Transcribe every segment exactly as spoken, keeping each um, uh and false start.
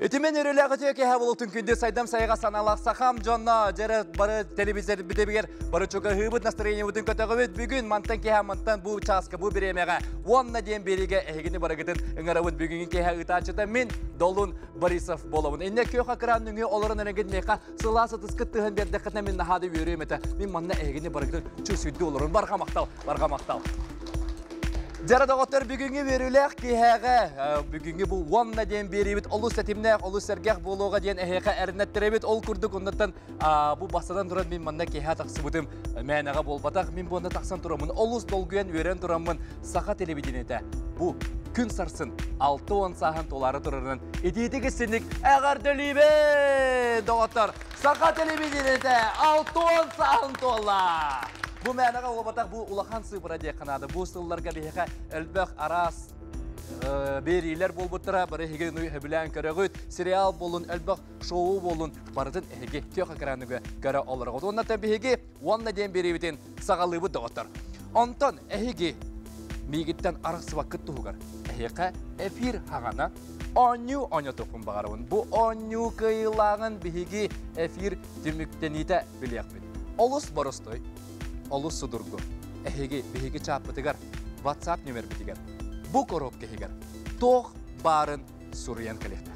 Ütümen örülüğü tüyeke havolutun күнде сайдам сайға саналақ сақам жонна жәрі бары телевизор бідебігер бары чоға хыбыт настроение бұдың көтіғі өт бүгін мантан кеха мантан бұл часқа бұл біремеға онна ден береге әйгіні барығытын ұңарауын бүгінгі кеха ұтачыта мен Долун Борисов болуын. Инне көқа қыран нүңі оларын әрінген меқа сыласы тұскыттығын берді қытна мен нахады өрем еті. Мен манна әйгіні барығытын чөсүйді оларын барға мақтал, барға мақтал. Жарады ғоттар бүгінгі верілік кейхәға, бүгінгі бұл онна ден беребет, олу сәтімнәқ, олу сәргәқ болуға ден әйеқа әрінәттіребет, ол күрдік ондаттан бұл бастадан тұран мен манна кейхә тақсы бұдым мәнәға болбатақ, мен бұнда тақсан тұрамын, олус долгүйен өрен тұрамын сақа телевидениеті. Бұл күн сарсын алты он сағын толары тұрырын едетігі сенік әғар дөлейбе доғаттар сақа телевидениеті алты он сағын тола. Бұл мәнәға олабатақ бұл улахан сыбыра де қанады. Бұл сылларға бейхе әлбәқ арас берейлер бол бұттыра, бары хеге білән көріғыт, сериал болын, әлбәқ шоу болын, бардын әйге түйеқа қаранығы көрі олырғы. Оннаттан бейге онна ден беребетін сағалығы доғаттар. Онтан әйге мейгіттен арақсы вақыт тұғығар. Әйеқа эфир хағана оню оня тоқын бағарауын. Бұл оню қиылағын бейге эфир түміктеніті білек бен. Олыс барыстой. Олус судургу. Эхеге беге чаппытыгар WhatsApp номер битигер. Бу коробка хигер. Тох барын сурьян калехта.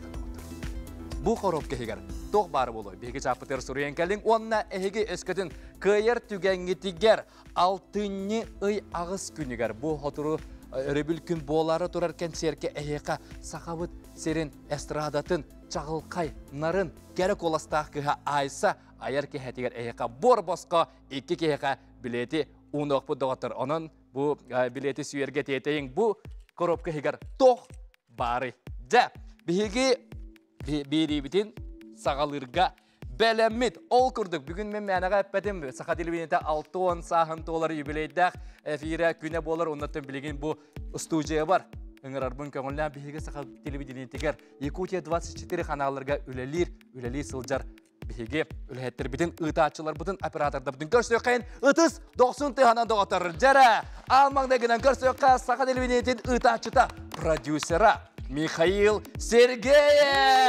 Бу коробка хигер. Тох бары болой. Беге чаппытыр сурьян калин онна эхеге өскөтүн кыйыр түгәнгитигер алтынны ый агыс күнүгер. Бу хотуру ребил күн болары тураркен серке эхека сахабыт серин эстрадатын чагылкай нарын керек оластах кыга айса аяр ке хатигер эхека бор боско икки кеха билети ундоқ бұ доғатыр. Оның бұ билеті сүйерге тетейін бұ коробка хигар тоқ бары. Жа, бігі бері бітін сағалырға бәлеммет ол күрдік. Бүгін мен мәнеға әппәдім сақа телевидениеті алты он сағын толары юбилейдәқ әфирі күні болар. Оннаттан білеген бұ студия бар. Үңір арбын көңілі бігі сақа телевидениетігер Якутия двадцать четыре қаналарға үлелер, үлелер сылжар Беге үлхеттер бітін ұтачылар бұтын операторда бұтын көрсөк қайын ұтыс доқсын тыханан доғатыр. Жәрі алмаңдағынан көрсөк қа сақа телевидениетін ұтачыта продюсера Михаил Сергеев.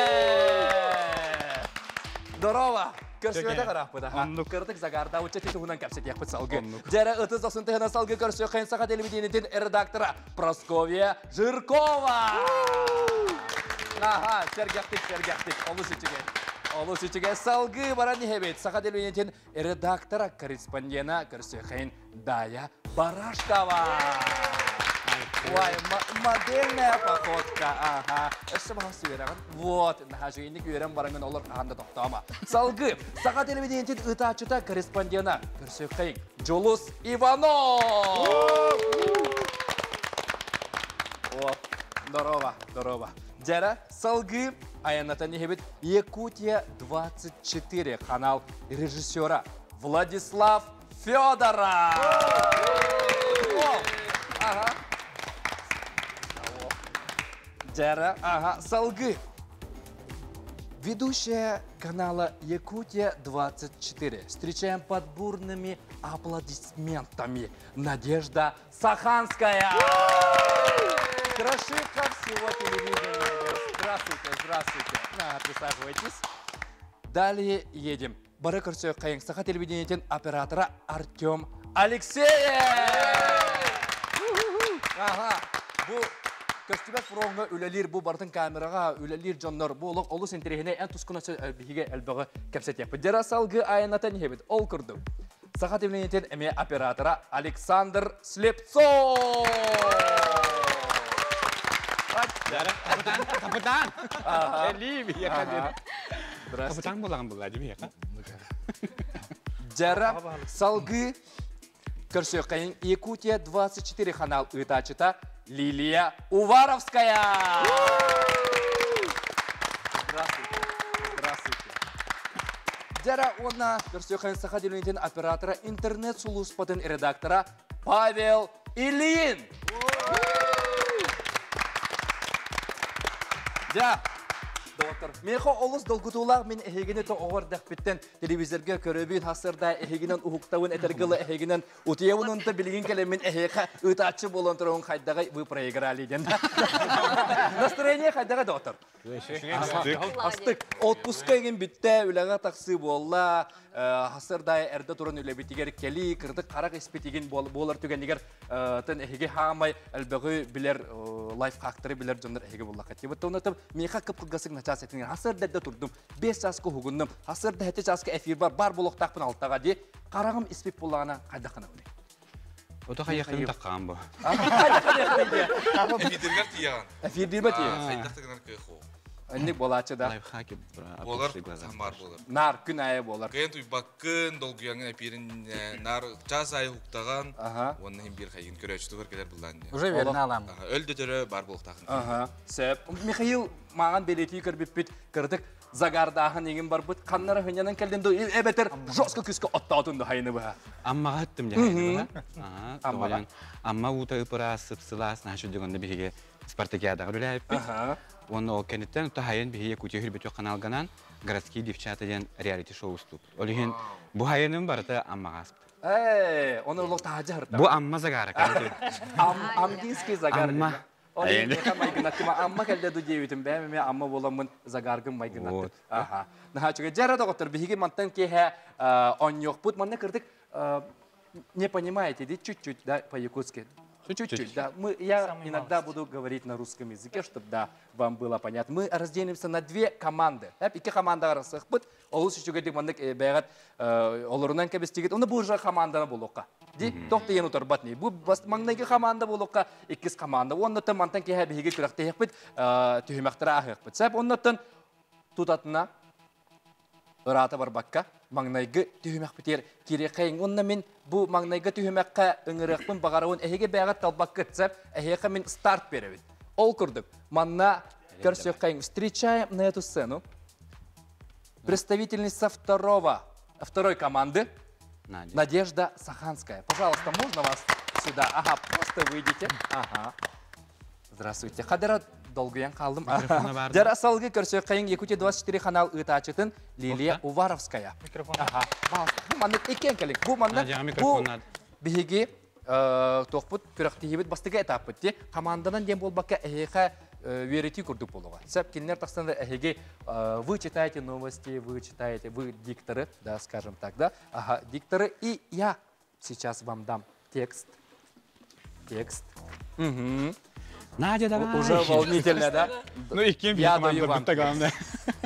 Здорово! Көрсөк қарақ бұда. Көрдік зағарда ұтчеті тұғынан кәпсет яқпыт салғы. Жәрі ұтыс доқсын тыханан салғы көрсөк қайын сақа телевидениетін редактора Прасковья Жиркова. Аха, сергектік, сергектік, олы сүтіге. Олы сүтіге салғы бара нехебет. Сақа телевидениетін редактора, корреспондена көрсөйхейн Дая Барашкова. Ой, модельная походка. Ага. Өші бағасы верағын. Вот. Нахажыйник верен бараңын олар ағанда тоқтама. Салғы. Сақа телевидениетін ұтачыта корреспондена көрсөйхейн Жолус Иванов. Здорово, здорово. Жара салғы аянатан нехебет Якутия двадцать четыре канал режиссера Владислав Федоров. Ага. Жара, ага, салғы. Ведущая канала Якутия двадцать четыре. Встречаем под бурными аплодисментами Надежда Саханская. Крашика всего телевидения. Здравствуйте, здравствуйте. На, присаживайтесь. Далее едем. Бары көрсөк қайын сақа телевидениетін оператора Артем Алексеев. Ага, бұл көстібәт фронға үлелер, бұл бардың камераға үлелер жонлар, бұл олы сентерегіне ән тұскынасы әлбіге әлбігі кәпсет япы. Дера салғы айынатан ебет, ол күрді. Сақа телевидениетін әме оператора Александр Слепцов. Капитан, капитан. Элиби, я кадет. Капитан болған бұл әдім, яқа. Жара салғы көрсөк қайын Якутия двадцать четыре канал ұйтачыта Лилия Уваровская. Здравствуйте. Здравствуйте. Жара онна көрсөк қайын сақа телевидениетін оператора интернет сұлуспатын редактора Павел Ильин. Ja, доктор. Меха олус долгутулар мен эхегене то овар дахпиттен телевизорга көрөбүн хасырда эхегенен ухуктабын этергылы эхегенен утуябын та билген келемен эхеха ытачы болон турган хайдагы вы проиграли ден. Настроение хайдага доктор. Астык отпуска ген битте үлага таксы болла хасырда эрде турун үле битигер кели кырдык карак испетиген болар түгенигер тен эхеге хамай албагы билер лайф хакторы билер жондар эхеге болла катты. Бутонатып меха кып кылгасык начас этинген хасырда да турдум беш часқа хугундум хасырда хете часқа эфир бар бар болоктакпын алтага ди карагым испек боллагана кайда кана уни. Ото хаякын таккан бу. Эфирдер тиян. Эфирдер тиян. Сайдактыгынан кыху. Ник болачы да. Лайф хаки Болар самар болар. Нар күн айы болар. Кыйын туй баккын долгуяңын эфирин нар час айы хуктаган. Онны хим бир хайын көрөчү тугар келер булдан. Уже верно алам. Өлдө төрө бар болуктагын. Ага. Сеп Михаил маған белети көрбүппүт кырдык загардагын еген бар бут каннары хынянан келденде эбетер жостко күскө оттаатынды хайны ба. Амма гаттым жайны. Ага. Амма амма ута ыпыра сыпсылас нашу дегенде биге Спартакиада гүләп. Ага. Оны ол кенеттен то хайын биге күтүр бит каналганан городские девчата ден реалити шоу уступ. Олеген бу хайының барыта аммагас. Эй, оны лок таажар. Бу амма загара калды. Ам амдинский загар. Амма. Олеген майгынатыма амма келде ду дебитим бәме амма боламын загаргын майгынат. Аха. Наха чуга жара доктор биге мантан ке он yok пут манне кырдык не понимаете, ди чуть-чуть да по-якутски. Чуть-чуть, да. Мы, я иногда буду говорить на русском языке, чтобы да, вам было понятно. Мы разделимся на две команды. Ике команда арасық бұд, олыс үшіге дек мандық бәғат оларынан кәбістегет. Оны бұл жа команданы болуққа. Ди, тоқты ен ұтар батны. Бұл маңнайғы команда болуққа, иккіз команда. Оннаттан мантан кеге бейге күрәқті еқпіт, түйімәқтіра ақ еқпіт. Сәп, оннаттан тұтатына ыраты бар баққа, маңнайғы түйімәқ бітер кере қайын. Онна мен бұл маңнайғы түйімәққа үңіріқпін бағарауын әйге бәғат талбақ күтсәп, әйге мен старт беревін. Ол күрдік. Манна көрсек қайын. Встречаем на эту сцену представительница второго, второй команды Надежда Саханская. Пожалуйста, можно вас сюда? Ага, просто выйдите. Ага. Здравствуйте. Хадара долгуян қалдым. Жара салғы көрсек қайын Якутия двадцать четыре канал ұтачытын Лилия Уваровская. Микрофон. Ага. Бұл манны екен кәлік. Бұл манны бұл бігі тоқпыт күріқтігібіт бастығы этап бітті. Командадан дем бол баққа әйеға верети күрдік болуға. Сәп келінер тақсанда әйеге вы читаете новости, вы читаете, вы дикторы, да, скажем так, да. Ага, дикторы. И я сейчас вам дам текст. Текст. Угу. Надя, давай. Уже волнительно, да? Ну и кем я даю вам текст.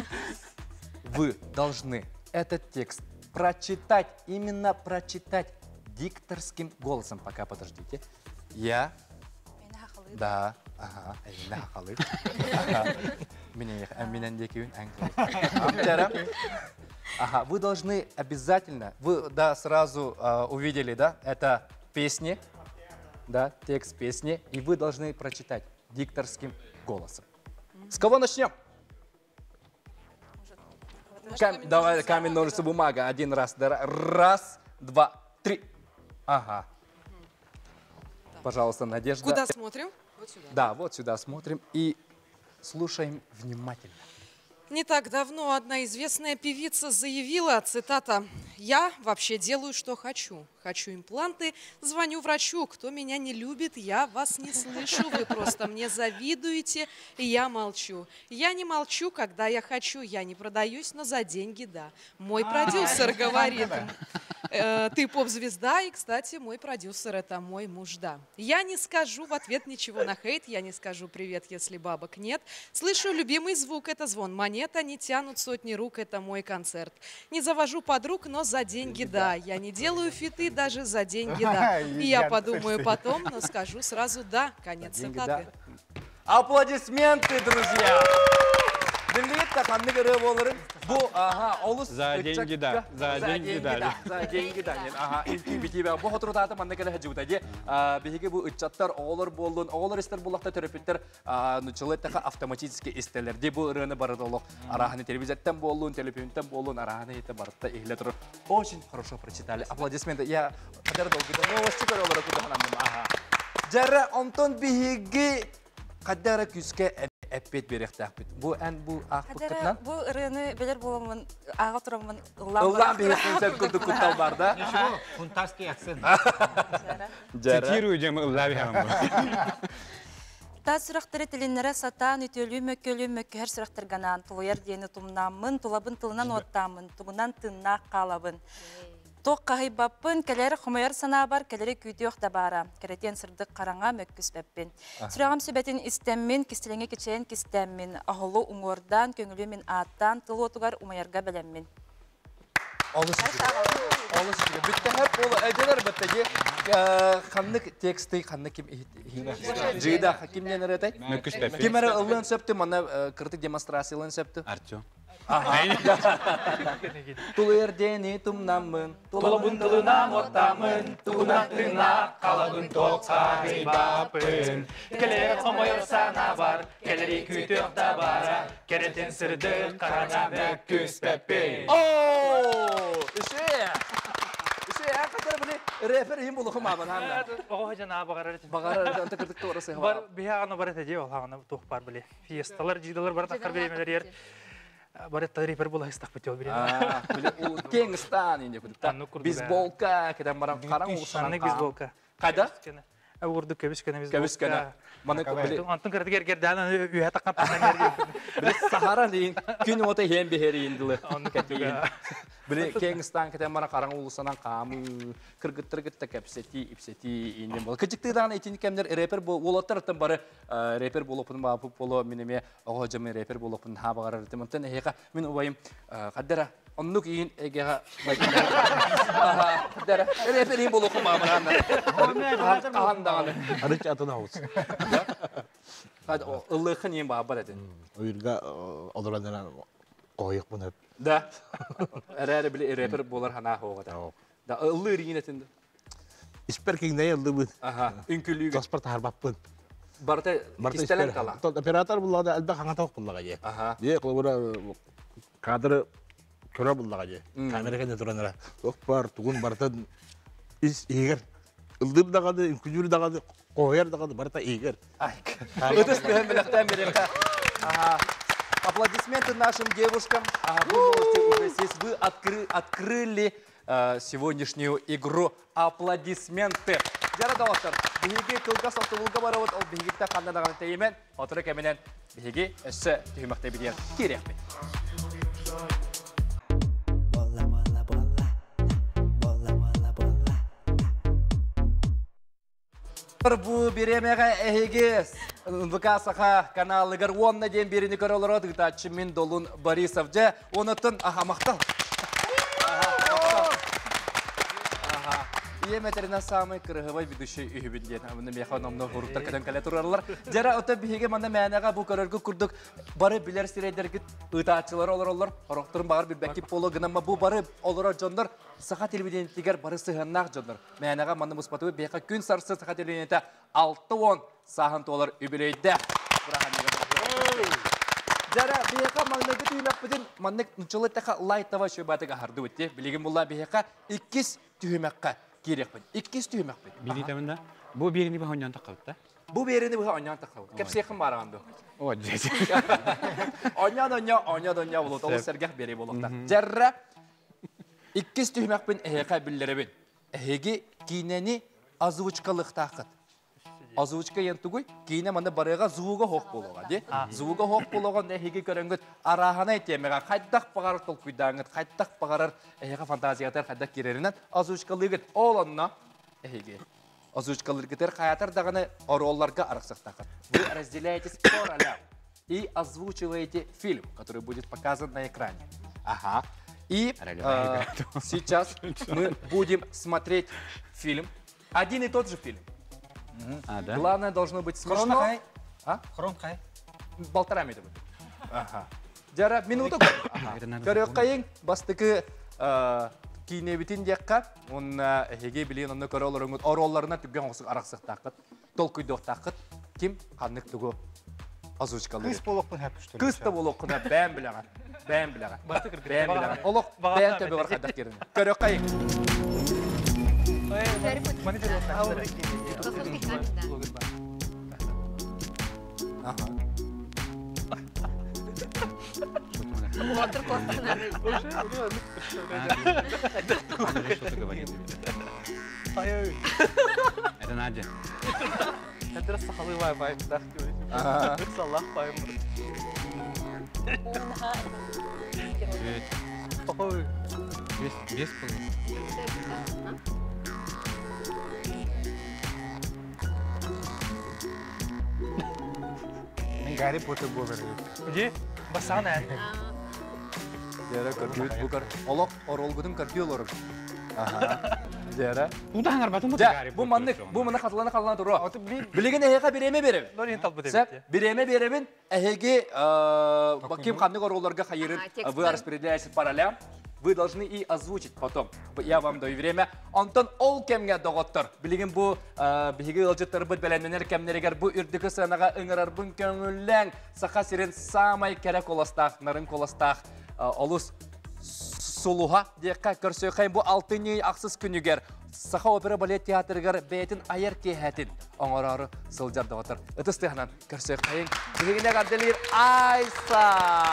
Вы должны этот текст прочитать, именно прочитать дикторским голосом. Пока подождите. Я... Да. Ага. Ага. Вы должны обязательно... Вы, да, сразу увидели, да? Это песни. Да, текст песни, и вы должны прочитать дикторским голосом. С кого начнем? Кам... Давай, камень, ножницы, бумага. Один раз. Раз, два, три. Ага. Пожалуйста, Надежда. Куда смотрим? Вот сюда. Да, вот сюда смотрим и слушаем внимательно. Не так давно одна известная певица заявила, цитата, «Я вообще делаю, что хочу. Хочу импланты, звоню врачу. Кто меня не любит, я вас не слышу. Вы просто мне завидуете, и я молчу. Я не молчу, когда я хочу. Я не продаюсь, но за деньги, да». Мой продюсер говорит, э, ты поп-звезда, и, кстати, мой продюсер – это мой муж, да. Я не скажу в ответ ничего на хейт, я не скажу привет, если бабок нет. Слышу любимый звук – это звон монет, они тянут сотни рук – это мой концерт. Не завожу подруг, но за деньги, да. Я не делаю фиты, даже за деньги, да. И я подумаю потом, но скажу сразу да. Конец цитаты. Аплодисменты, друзья! За деньги, да. За деньги, да. За деньги, да. Ага, интимитиве. Бу хотуртата манна келе хажута же. Биһиге бу ыччаттар олар болдун, олар истер булакта терапевттер, нучылыттага автоматически истелер. Ди бу рыны барыдылык. Араханы телевизияттан болдун, телефонтан болдун, араханы ите барытта ихле туруп. Очень хорошо прочитали. Аплодисменты. Я кадер долгыда новости көрөлөр кудаханам. Ага. Жара онтон биһиге кадер күскө әппет беректәк. Бу ән бу ақ Хадара букытнан. бу ырыны белер боламын, ага турамын, Уллам бейсен сен күрді күттал бар да. Фунтарский акцент. Цитирую жем ыллаби хамы. Та сұрақтары тілінлері сатан, үтелі, мөккелі, мөккер сұрақтырганан, тұлыяр дені тұмнамын, тұлабын тылынан оттамын, тұғынан тынна қалабын. Тоқ қағайбаппын, кәлері құмайар сана бар, кәлері күйді оқта бара. Кәретен сырдық қараңа мөккіс бәппін. Сұрағам сөбәтін істеммін, кістеліңе кечейін кістеммін. Ағылы ұңордан, көңілі мен аттан, тыл отуғар ұмайарға бәлеммін. Алыс Алыс Бүтті әп ол әделер біттіге қаннық тексті қаннық кем жида кемнен әретай? Мөккіс бәппен. Кем әрі ұлын сөпті, мана кіртік демонстрациялын сөпті? Артем. Тулырдені тұмнамын, тұлабын тылынан оттамын, тұғынан тына қалабын тоқсағай бапын. Келер қомайыр сана бар, келері күйтіқта бара, керетен сірді қарана мөккіс бәппен. Ооо! Үші! Үші, ән қатар білі, рәпер ең болуқы мабын ханна. Оға жана бағарар еті. Бағарар әнті кірдікті орысы. Бар, бейе ағына бар әті де, ол ағына тоқ бар біле. Фиесталар, жидалар бар, таққар беремелер ер. Бар әті репер бола істақ бөте ол беремелер. Кеңістан енді күдікті. Бейсболка, кеден барам қараң олысынан. Шанны бейсболка. Қайда? Әуірді көбіс көне бейсболка. Көбіс көне. Антын кірдігер кердәні үйе таққан таққан ерге. Біле Сахара дейін, күн оты хем бейері енділі. Біле Кеңістан кеден барам қараң олысынан қамы, кіргіттіргітті кәпсеті, ипсеті енден болды. Кәжіктігдаған етені кәмдер репер болаттар аттан бары репер болопын бапып болу менеме оға жамын репер болопын хабағар әрдім. Онтан әйеға мен ұбайым қаддара оннық ең әгеға қаддара репер ең болуқын бапын қағандағаны. Арыч атын ауыз. Ұлықын ең бапыр әдін. Ойырға олыранынан қойық бұны. Да. Әрі біле репер болар хана қоғада. Да, ұлы ерген әтінді. Испер кеңдей алды бұн. Үнкілігі. Тоспарт харбаппын. Барта кистелен кала. Оператор бұллағада әлбә қаңа тауық бұллаға же. Де, қылыбыра кадры көрі бұллаға же. Камера кәне тұраныра. Тоқ бар, тұғын бартын ис егер. Үлдір дағады, үнкүжүр дағады, қойыр дағады, барта егер. Өтіс бүйін біліқтен береқа. Аплодисменты нашим девушкам. Вы можете уже здесь, вы открыли сегодняшнюю игру. Аплодисменты. Жара дауаттар, бейге кылға соқты бұлға бары от, ол бейгекті қандадаған теймен, отыры кәменен бейге өссі түйімақтай беден керек бе. Бұл беремеға әйгес ВК-саға каналығыр онна ден беріні көрілер одығыта Чимин Долун Борисов же, онытын аға мақтал. Еметерина самый кырыгывай ведущий үйбінден. Мұны меха номны ғұрыптар кәден кәлі тұрарлар. Жара өті бейге манда мәнеға бұл көріргі күрдік бары білер сирейдергі ұтаатчылар олар олар. Орықтырын бағыр бір бәкіп болу гынама бұл бары олар жондар сақа телевидениеттігер бары сығыннақ жондар. Мәнеға манда мұспатуы бейқа күн сарсы сақа телевидениетті алты он сағын толар үбілейді. Жара бейқа маңнығы түймәк бұдын маңнық нүчілі тәқа лайтава шөбатыға харды өтті. Білеген бұлла бейқа иккіз түймәққа керек бен. Иккіз түймәк бен. Били тамында. Бу берини ба оньян таққабытта? Бу берини ба оньян таққабыт. Кепсеқін барағанды. О, жеже. Оньян, оньян, оньян, оньян болуд. Олы сәргәқ бері болуқта. Жарра иккіз түймәк бен әйеқа білдері бен. Әйеге кейнені азуычқалық таққыт. Азуычқа ентугуй, кейне манда барыға зуыға хоқ болуға, де? Зуыға хоқ болуға әйеге көрінгіт арахана етемеға қайттақ бағарыр тол күйдаңыт, қайттақ бағарыр әйеға фантазиятар қайттақ керерінен азуычқалығыт оланна әйеге. Азуычқалығытыр қаятар дағаны оролларға арықсақтақыт. Вы разделяетесь по ролям и озвучиваете фильм, который будет показан на экране. Ага. И сейчас мы будем смотреть фильм. Один и тот же фильм. А, да? Главное должно быть смешно. А? Хрон қай? Полтора минуты. Ага. Жара минуту. Көрек қайын бастықы кейнебітін деққа, он әйге білейін онны көрі оларыңыз оролларына түгген осық арақсық тақыт, тол күйдіқ тақыт, кем қанық түгі азуычқалы. Кыз болуқпын әп күштір. Кыз та болуқпын әп бән біліған. Бән біліған. Бән біліған. Олық бән төбі бар қайдақ керін. Көрек қайын. Отыр костана. Что-то говорит. Это Надя. Кадр сахалы вай-вай, так говорит. Салах паем. Ой. Без, без полы. Мен Гарри Поттер болар. Где? Басана. Дәрә көргөт букар. Олок оролгудun көргөөлөр. Аха. Дәрә. Туда аңарбатын бу Да, бу манны, бу мына катылана калган туры. Билеген эһеге биреме беребин. Норин талбы деп. Сәп биреме беребин, эһеге ким кандай оролларга хайырын вы распределяете параллель. Вы должны и озвучить потом. Я вам даю время. Антон ол кемге доготтор. Билеген бу биге ылжыттар бит беленнер кемнерегер бу үрдүкө санага ыңырар бун көңүлләң саха сирен самай керек оластак, нарын коластак. Олус сулуха дека көрсөкәй бу алтыны аксыз күнүгер саха опера балет театрыгар бетин аяр кехәтин оңорары сылжар доготор. Ытыстыгынан көрсөкәйин бигене гаделир Айса.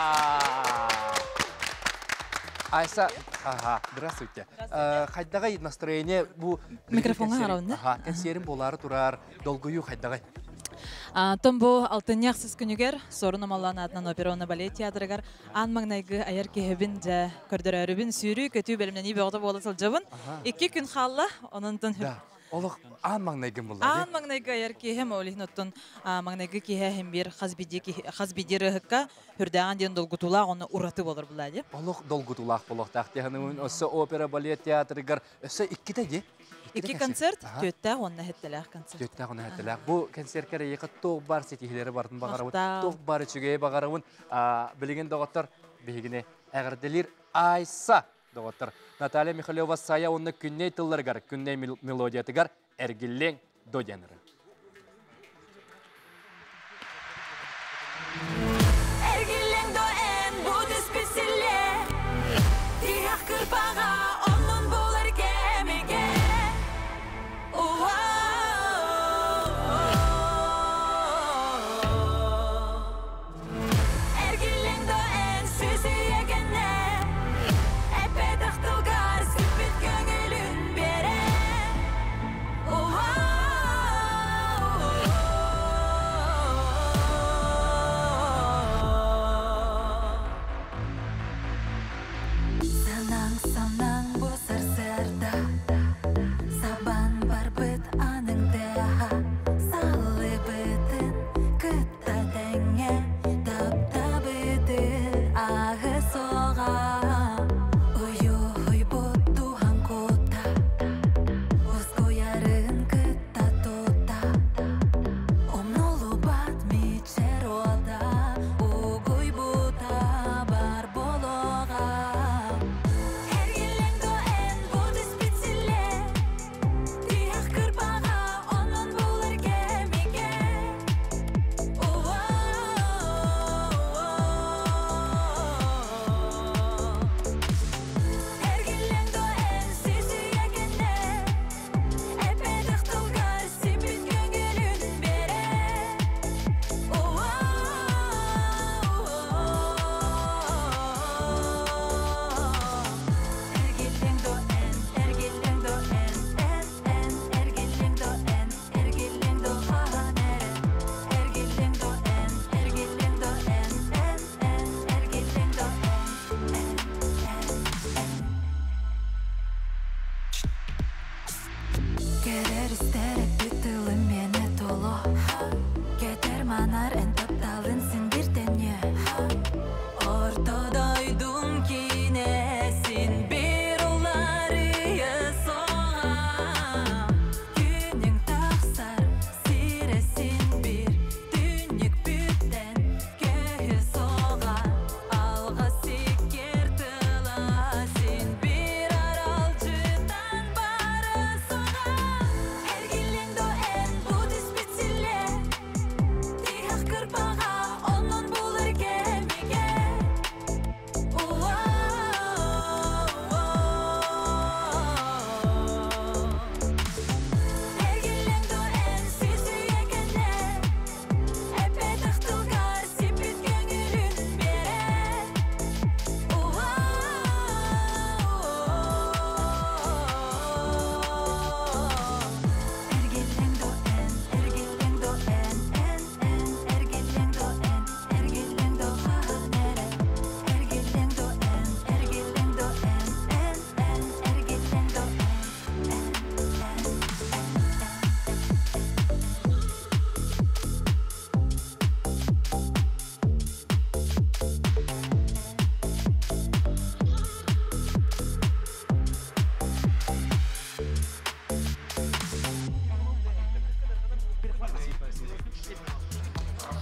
Айса, ага, здравствуйте. Хайдагай настроение бу Микрофонга карауында. Ага, консерин болары турар, долгую хайдагай. Том бу алтынняқсыз күнігер, сорыным Алланы атынан операны балет театрыгар, ан маңнайгы аяр кехебін жа көрдірәрібін сүйрі көтүү бөлімнен үй бөғді болысыл жабын. Екі күн қалла, onun тын Да, олық ан маңнайгын болды. Ан маңнайгы аяр кехем олихін оттын маңнайгы кеhe hem bir хазбидері хыққа хүрдәған ден долгутулақ оны ураты болыр бұлады. Олық долгутулақ болық тақтияғының өсі опера балет театрыгар өсі иккіде де? Iki konцерт, төттәг онна хеттеләк концерт. Төттәг онна хеттеләк. Бу концерткә яқы тоқ бар сетихиләре бардын багарабын. Тоқ бар чүгәй багарабын. Билеген доготтор бигене әгәрделер Айса доготтор. Наталья Михайлова сая онны күннәй тылларгар, күннәй мелодиятыгар әргиллең додяныры. Әргиллең до эн буды спеселе. Тиях кырпага оннун болар кемеге. Ergil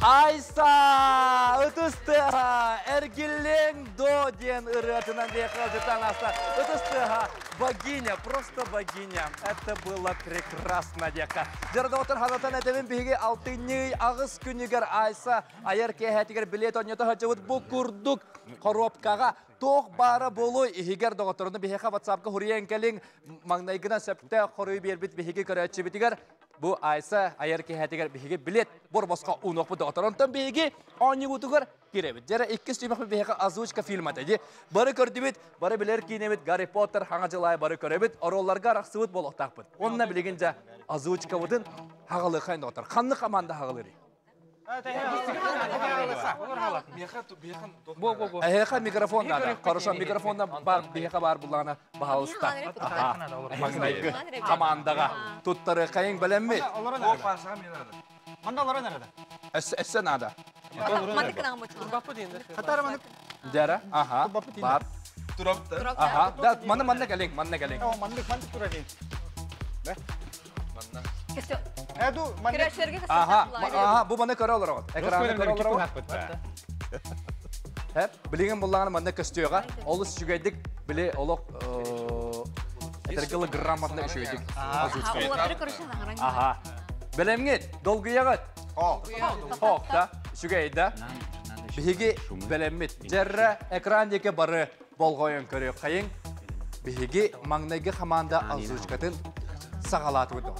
Айса! Утыстыға! Эргиллен до ден ырытынан декал жытан аста. Утыстыға! Богиня, просто богиня. Это было прекрасно, дека. Жерді отыр ханатан әдемін бігі алтыны ағыз күнігер Айса. Айыр кәхәтігер билет онеті хачауыт бұл күрдік коробкаға. Тоқ бары болу ихигер доғытырыны біхеқа ватсапқа хұриян кәлің маңнайгына сөпті қорой бербіт біхеге көрәтші бітігер. Бұл Айса айыр кәхәтігер біхеге билет бұр босқа ұнық бұ доғытырынтан біхеге оңы ұтығыр керебіт. Жәрі екі стүймақ біхеға азуычка фильм атады. Бары көрдібіт, бары білер кейнеміт Гарри Поттер хаңа жылай бары көребіт, оролларға рақсывыт бол оқтақпыт. Онына білеген жа азуычка бұдын хағылы қайын доғытыр. Қанны қаманды хағылыры. Әйеқа микрофонда да, қарышан микрофонда бар, бейеқа бар бұлағына бағалыста. Маңнайғы командаға тұттары қайын білем ме? Манда олары нәреді? Әссен ада. Мандыкын аңы мұчын. Қатары мандык? Дәрі, аха, бар. Тұрапты. Аха, да, маны маны кәлең, маны кәлең. Мандык, мандык тұра дейін. Кесте. Әду, мандык. Кірешерге кесте. Аха, аха, бұл маны көрі олар оғат. Экраны көрі олар оғат. Білеген бұлағаны маны көстеуға, олы сүгейдік, біле олық әтіргілі грамматына үшігейдік. Олары көрішін аңыран. Аха, білемгет, долгыяғат. Хоқ да, сүгейді. Бігі білемет, жәрі экрандеке бары болғойын көрі қайын. Бігі маңнайғы қаманда азуычкатын сағалаты өді.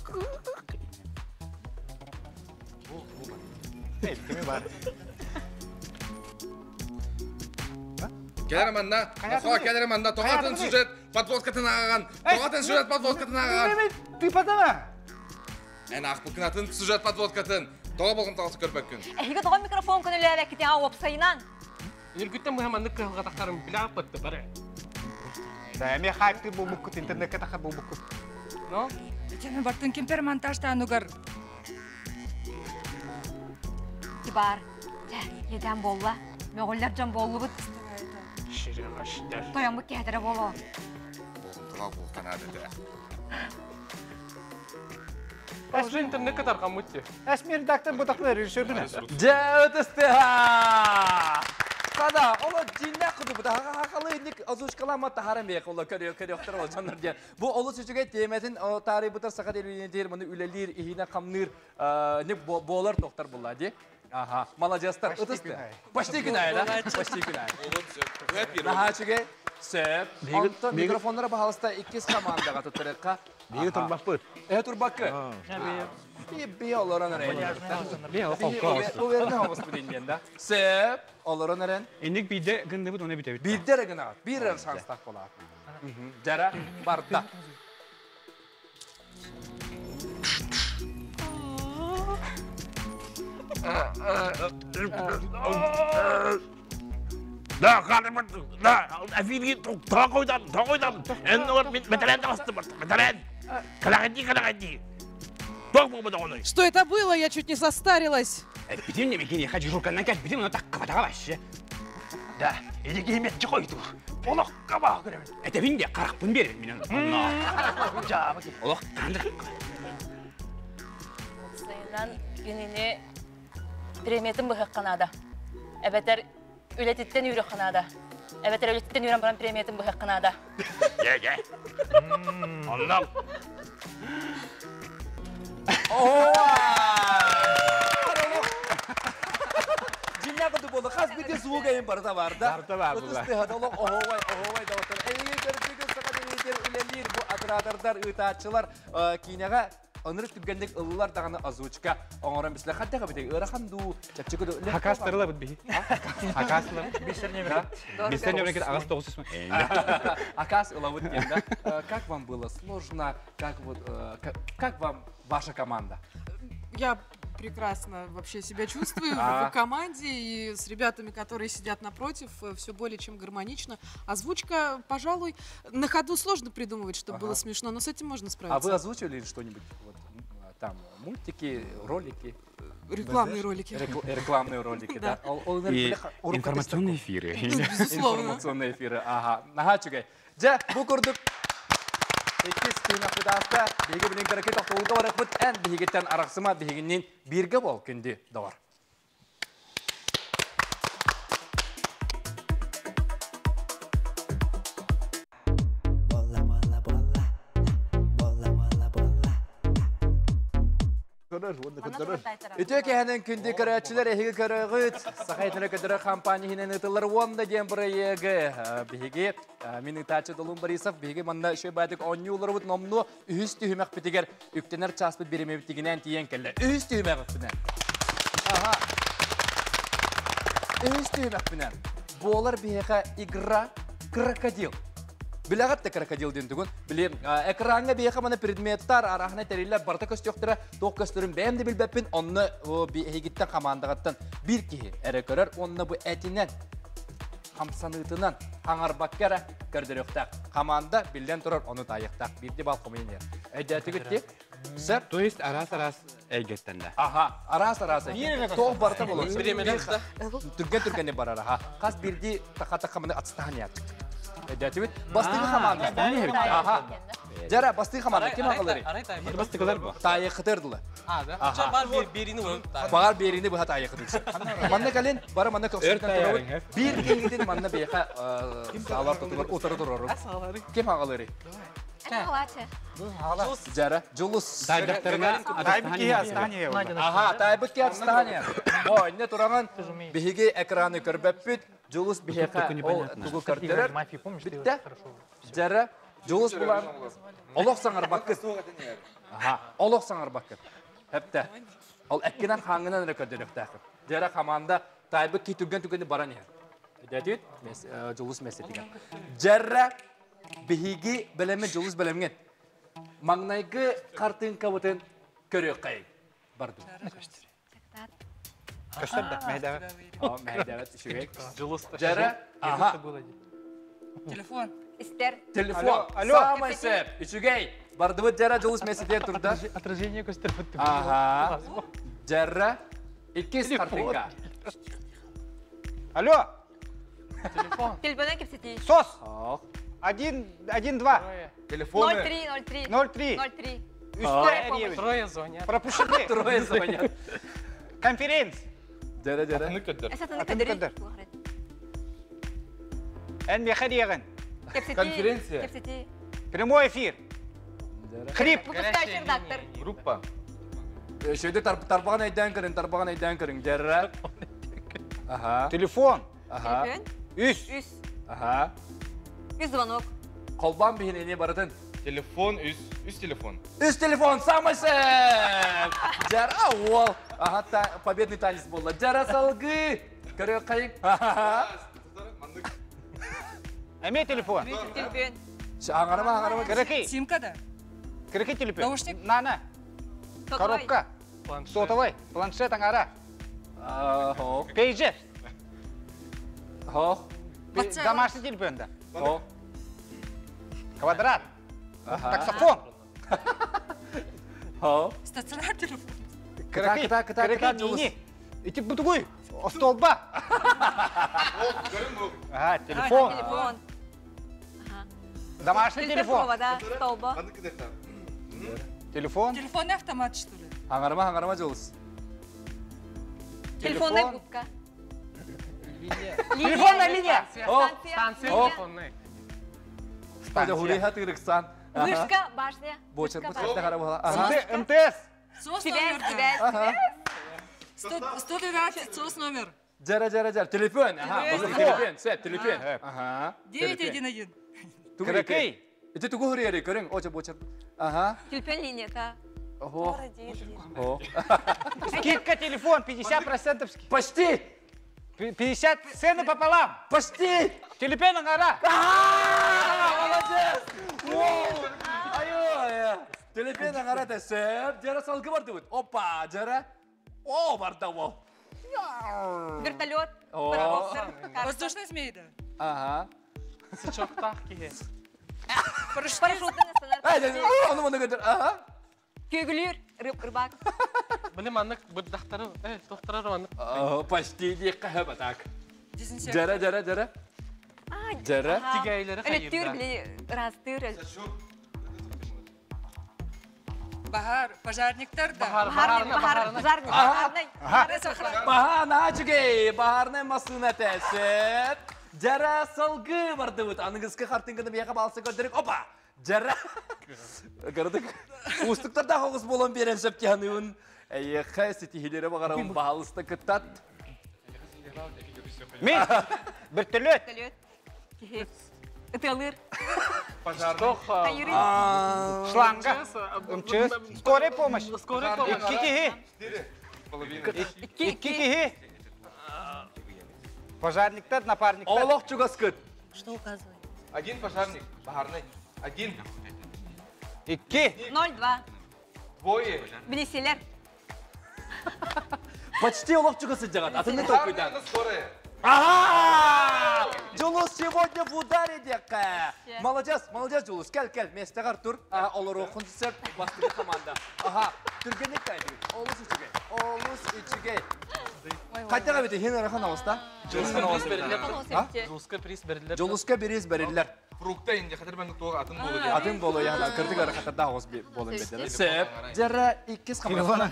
Келер манда, тоқа келер манда, тоғатын сюжет подводкатын ағаған, тоғатын сюжет подводкатын ағаған. Ты потама? Ән ақпылкынатын сюжет подводкатын, тоға болғын тағысы көрбәк күн. Әйге тоған микрофон күнілер әкетен ау опсайынан. Иргүттен мұхаммандық қылға тақтарым біле апытты бары. Дәме хайпты бұл бұққыт, интернетке тақы бұл бұққыт. Но? Жаны бартын кемпермонтаждан ұғыр. Кибар, еден болла, мөғілер жан болу бұд. Ширен ашындар. Тоян бұд кәдірі болу. Тоға болған әдеді. Әсі интернетке тарқан мұтты. Әсмер дақтан бұтақлы режиссердің әсі. Жәутістіға! Қада, олы жинна құды бұда, хақалы ендік азуышқаламатты харам бейек, олы көрі-өқтір олы жаныр ден. Бұл олы сүзіге теметін тарih бұтар сақат елінен мұны үлелер, ихіне қамныр, болар тоқтар бұлла де. Аха, молодецтар, ұтысты. Почти күн айда, почти күн айда. Наға чүге, сөп. Антон микрофонлары бағалыста иккіз командаға тұттырыққа. Бейгі тұрбақ бұд. Ә, тұрбаққы? Бей оларын әрін. Бей оларын олыс бұден да. Сөп, оларын әрін. Ендік бейді гынды бұд, оны біте біт. Бейдері гын ағат, бейдері шанстақ болады. Жара, барда. Да, қарымын, да, әфирге тоға қойдан, тоға қойдан. Ән олар мәтәрән дағысты барды, мәтәрән. Қалағанди, қалағанди. Тоқ болмады оны. Что это было? Я чуть не состарилась. Бітім не мекені, қажы жұрқаннан кәт, бітім оны таққа батаға башы. Да, еде кеймет жы қойды. Олық қабағы көремін. Әтәбін де қарақпын берін менің. Олық қандыр. Сайынан gününü premetin bu hakkında. Ebeter ületitten yürü kanada. Ebeter ületitten yürü bana premetin bu hakkında. Ye ye. Anlam. Cinna kudu bolu khas bir de soğuk ayın barda varda. Barda var bu. Otuzte hadalı ohovay ohovay da otur. Eğer görüşürüz sakat eğer ülelir bu adradarlar ıtaatçılar kinega onları tükendik ılılar dağını azuçka. Onların bizle hatta kabite ırakan du çapçıkı du. Hakastırıla bud bihi. Hakastırıla bud. Бисер не брат. Бисер не брат, ағас тоғыз үсмі. Акас ылавыт да. Как вам было сложно? Как вот как вам ваша команда? Я прекрасно вообще себя чувствую в команде и с ребятами, которые сидят напротив, все более чем гармонично. Озвучка, пожалуй, на ходу сложно придумывать, чтобы было смешно, но с этим можно справиться. А вы озвучивали что-нибудь вот, там мультики, ролики? Рекламные ролики. Рекламные ролики, да. И информационные эфиры. Безусловно. Информационные эфиры, ага. Нага чугай. Жа, бұл көрдік. Екес күйін ақыдаста, бейгі білін көрекет оқтауылға барақ бұд, ән бейгеттен арақсыма бейгінен берге бол күнде дауар. Үтө кәһенен күнді көрәтчілер әйгі көрәғыт, сақайтыны көдірі компанияның ұтылар онда ден бұры егі. Бігі, менің тачы Долун Борисов, бігі манда үші бәдік он юлар бұд номну үз түйімек бітігер үктенер часпыт береме бітігінен тиен кәлі. Үз түйімек бітінен. Аха. Үз түйімек бітінен. Болар бігі игра крокодил. Білағатты крокодил ден түгін. Білем, экранға бейқа мана предметтар, арахына тәрелер, барта көстіоқтыра, тоқ көстірін бәмді білбәппен, онны бейгіттен қамандығаттан бір кейі әрі көрер, онны бұл әтінен, қамсанытынан, аңар баккара көрдіріқтақ. Қаманда білден тұрар, оны тайықтақ. Бірде балқымайын ер. Әйдәті күтті? Сәп? То есть арас-арас әйгеттенді. Аха, арас-арас әйгеттенді. Тоқ барта болу. Түрген-түргенде бар араға. Қаз бірде тақата-қаманы атыстаған яттық. Әдәтібет, бастығы қаманды. Аха. Жара, бастығы қаманды. Кем ағалары? Бастығылар бұл? Тайы қытырдылы. Аха. Бар беріні бұл. Бар беріні бұл тайы қытырдылы. Манна кәлін, бары манна көксілден тұрауы. Bir кейгіден манна бейқа сағалар тұтылар, отыры тұрару. Кем ағалары? Жара, Жулус. Тайбықтарына атыстағания. Аха, тайбықке атыстағания. Ой, не тұраған бейге экраны көрбәппет. Жулус бейқа тұғы көрдерер. Бітті. Жара, Жулус бұлан. Олық саңар баққыз. Аха, олық саңар баққыз. Әпті. Ол әккенен қаңынан көрдер өқтәқі. Жара қаманда тайбық кей түгген-түгенді баран ер. Дәдет, Жулус мәселеген. Жара, бейге білемен Жулус білемген. Маңнайғы қартын қабытын көрек қайын. Барды. Көстірді, мәйдәві. О, мәйдәві түшігек. Жулус. Жара, аха. Телефон. Истер. Телефон. Самай сәп. Үшігей. Барды бұд жара Жулус мәселер тұрда. Отражение көстіріп. Аха. Жара, иккес қартынға. Алло. Телефон. Телефондан кепсети. Сос. Ох. Один, один, два. Телефоны. ноль три, ноль три. Ноль три. ноль три. Үсті Трое звонят. пропущены. Трое звонят. Конференц. Жара, жара. Әсәтіні Атыны көдірі. көдір. Ән беқер егін. Кепсети. Конференция. Кепсети. Прямой эфир. Хрип. Выпускающий редактор. Группа. Шөйді тарбаған айдан кірін, тарбаған айдан кірін. Жара. Аха. Телефон. Аха. Телефон. Үс. Үс. Аха. Үс звонок. Қолбан бейінене барытын. Телефон, үз, үз телефон. Үз телефон, самый сәп! Жара, ол. Аха, победный танец болды. Жара салғы. Көрек қайын. Әме телефон. Телефон. Аңарыма, аңарыма. Кірекей. Симкада. Кірекей телефон. Наушник. Нана. Коробка. Сотовой. Планшет аңара. Хоқ. Пейджер. Хоқ. Домашний телефонда. Хоқ. Квадрат. Таксофон. Хоқ. Стационар телефон. Кірекей. Кыта, кыта, Кірекей кыта, Жулус. нейне. Итіп бұтығой. Столба. Ага, телефон. Телефон. Домашний телефон. Да, столба. Телефон. Телефонный автомат, что ли? Аңарыма, аңарыма Жулус. Телефонная будка. Телефонная линия. Хоқ. Станция. Хоқ. Телефонный. Станция. Хулиха тырықсан. Вышка, башня. Бочер Вышка, бұт қайта башня. қара бола. Аха. МТС. СОС Связь, номер. связь, Аха. связь. сто двенадцать, СОС номер. Жара, жара, жара. Телефон. Аха. Телефон. Телефон. Сәп, телефон. Аха. девять один один. Кірекей. Ити тугу хурияри көрің. Оча бочер. Аха. Телефон линия, та. Ого. Ого. Скидка телефон пятьдесят процентов. Почти. пятьдесят цены пополам. Почти. Телефон аңара. Молодец. Айо. Телефон аңара тәсіп. Жара салғы барды бұд. Опа. Жара. О, барды ол. Вертолет. О. Паровоз. Воздушная змея, да? Ага. Сычоқтақ ке. Парашютный Ай, стандарт. оны мұны көтір. Аха. Көгілер, рыбак. Білім анық бұддақтары, ә, тоқтарар анық. О, почти дейік қағып атак. Дезинсектор. Жара, жара, жара. Жара. Тигәйлері Электр, қайырда. бли, растыр. Bahar, пожарниктар, да. Бахарный, бахарный, пожарный, бахарный. Бахана жүгей, бахарны масына тәсіп. Жара салғы барды бұд. Аныңызғы қартыңғыны бияға балсы көрдірік. Опа! Жара. Көрдік. Ұстықтарда қоғыз болын берен сөпте анығын. Әйеққа сетихилері бағарауын бағалысты күттат. Мен, бір түрлі өт. Ытылыр. Шланга. Умчыз. Скорая помощь. Икки кихи. Икки кихи. Пожарниктар, напарниктар. Олық чугас күт. Что указывает? Один пожарник, пожарный. Один. Икки. Ноль, два. Двое. Билеселер. Почти олық чугасы жағат. Атынды топыйдан. Скорая. Ага! Джулус сегодня в ударе, дека. Молодец, молодец, Джулус. Кел, кел, местегар тур. Олар оқын сөп, бастығы команда. Ага, түргенек тайды. Олус ичіге. Олус ичіге. Қайтаға беті, хен арахан ауыста? Жулуска приз берділер. Джулуска берез берелер. Фрукта инде қатыр бәнді тоғы атын болу деп. Атын болу, яғна, кірдік ары қатарда ауыз болын бедері. Сөп, жәрі иккіз қамасына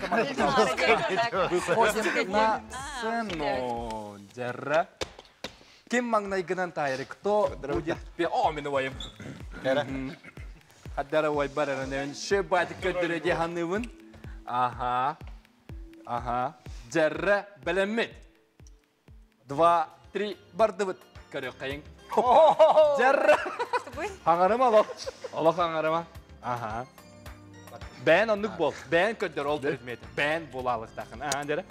команда. Сыну, жәрі. Кем маңнайгынан тайры, кто будет... О, мен уайым. Қаддары уай барарынан, ше бәді көдірі ханывын. Ага, ага. Жәрі біліммет. Два, три, барды бұд. Көрі қайын. Жәрі. Аңарыма, лоқ. Лоқ аңарыма. Ага. Бән онық бол. Бән көдір ол предметі. Бән бол алық тақын. Ага, дәрі.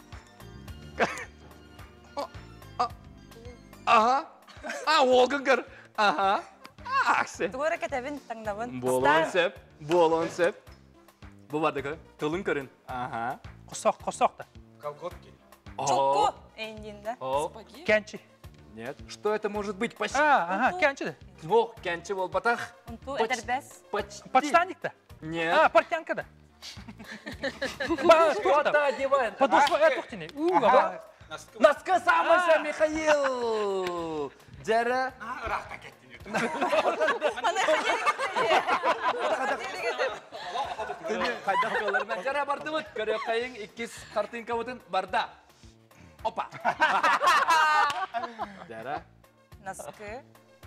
Ага. А, олғын көр. Ага. Аксы. Туғыры кәтәбін таңдабын. Болон сөп. Болон сөп. Бұл барды көр. Тылын көрін. Ага. Құсақ, құсақ да. Колготки. Чулку. Эйндинда. Кәнчі. Нет. Что это может быть? Почти. А, ага, кәнчі да. О, кәнчі бол батақ. Унту әдәрбәс. Почти. Подштанник да. Нет. А, портянка да. Что-то одевает. Подошва, э, тухтини. Носка самыша, Михаил. Жәрі. Қайдақ қаларына жара барды бұд. Көрі қайың иккіз картинка бұдын барда. Опа. Жара. Носки.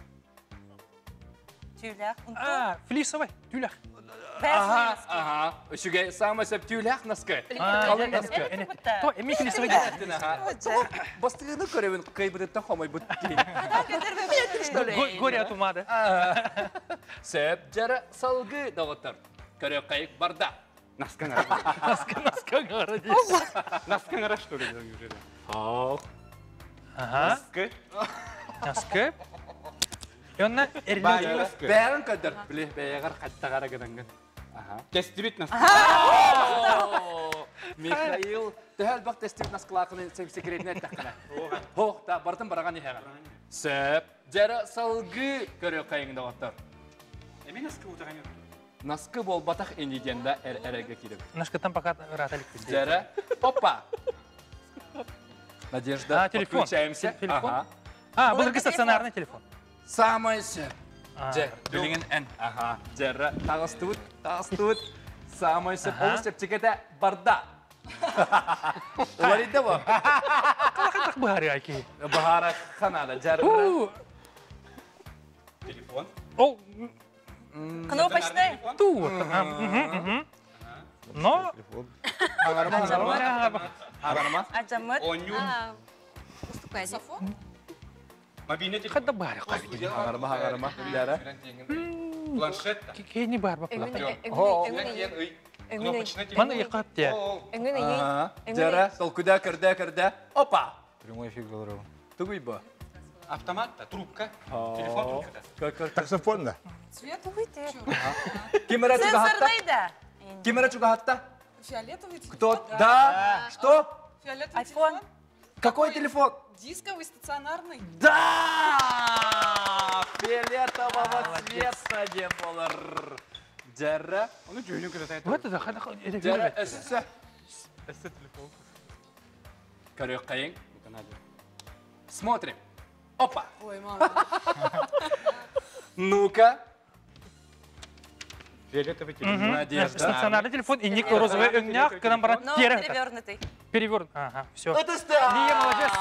Тюлях. А, флисовый, тюлях. Ага, ага. Үшіге самый сөп тюлях носки. Қалың носки. То, эми флисовый да. Бастығыны көревін қайбыдыттан қомай бұд дейін. Горе от ума да. Сөп жара салғы дағыттар. Көрі қайық барда. Наскан ара. Наскан, наскан ара дейсіз. Наскан ара, что ли? Ау. Ага. Наскы. Наскы. И он на эрден. Бәрін көдір. Біле, бәйеғар қаттағара гыдангын. Тестибит наскы. Михаил, төхәл бақ тестибит наскылақыны секретіне әттіққына. Хоқ, та бартын бараған ехеғар. Сөп, жәрі салғы көрі қайыңды оттар. Эми наскы утаған еді. Наскы бол батақ енеденді әрәге келіп. Наскытан пока раталик. Жәрі, опа. Надежда, А, телефон. подключаемся. Телефон. А, бұл стационарный телефон. Самый сөп. Жәрі, біліңін ән. Жәрі, тағысты бұд, тағысты бұд. Самый сөп, ол сөп чекеті барда. Олар еді бұл? Қалақытақ бұхары айки. Бұхары қанады, жәрі. Телефон. Ол... Кнопочный. Ту. Но... Ағарыма. Ағарыма. Аджамыт. Оню. Уступайте. Мобильный телефон. Қадда бары қайды. Ағарыма, ағарыма. Жәрі. Планшет. Кейні бар ба Эңгүн, құлақта. эңгүн, Кнопочный телефон. Маны иқап те. эңгүн, Жәрі, сол күдә, күрдә, күрдә. Опа. Прямой эфир говорю. Тугуй ба. Автомат, трубка. Телефон трубка. Таксофон да. Цвет увидите. Кемера чуга хатта? Сенсорный да. Кемера чуга хатта? Фиолетовый телефон. Кто? Да. Что? Фиолетовый Айфон. телефон. Какой телефон? Дисковый, стационарный. Да! Фиолетового цвета не было. Жәрі. Оны жөйнің күзет Вот это, хада... Жәрі, әсісі. Әсі телефон. Көрек қайың. Смотрим. Опа. Ой, мама. Ну-ка. Фиолетовый телефон. Надежда. Стационарный телефон и ник розовый өңняк, когда баран Но терен. перевернутый. Перевернут. Ага, все. Это что? Лия, молодец.